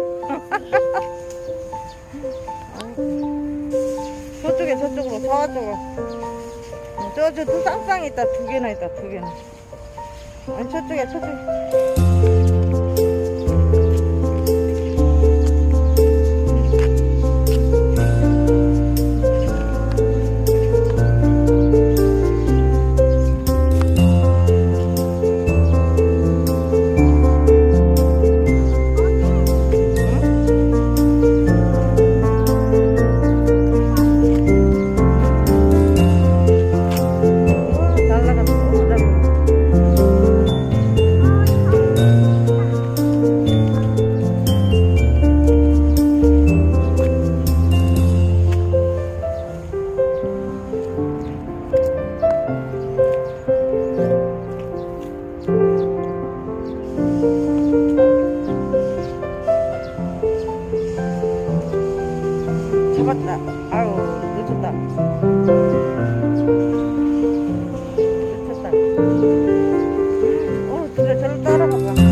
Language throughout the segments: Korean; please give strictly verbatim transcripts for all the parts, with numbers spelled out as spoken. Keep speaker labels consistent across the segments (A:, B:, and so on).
A: 저쪽에 저쪽으로 저쪽으로. 저저 또 쌍쌍이 있다. 두 개나 있다. 두 개나. 아니 저쪽에 저쪽에. 잡았다. 아유 놓쳤다. 놓쳤다. 어 진짜 저를 따라가봐.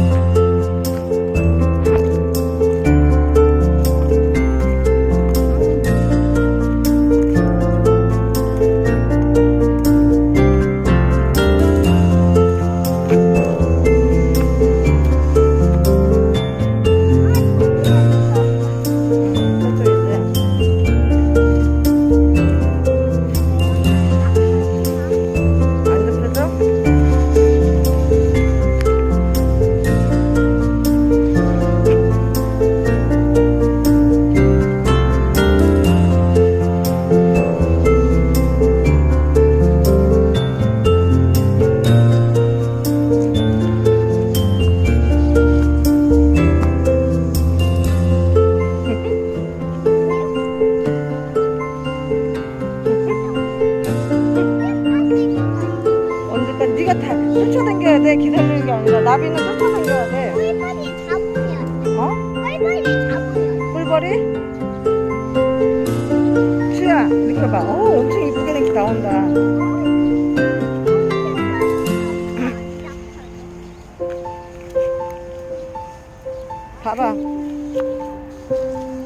A: 네가 다 쫓아다녀야 돼. 기다리는 게 아니라 나비는 쫓아다녀야 돼.
B: 꿀벌이 잡으면.
A: 어?
B: 꿀벌이 잡으면.
A: 꿀벌이? 주야 이렇게 봐. 어 엄청 이쁘게 이렇게 나온다. 봐봐.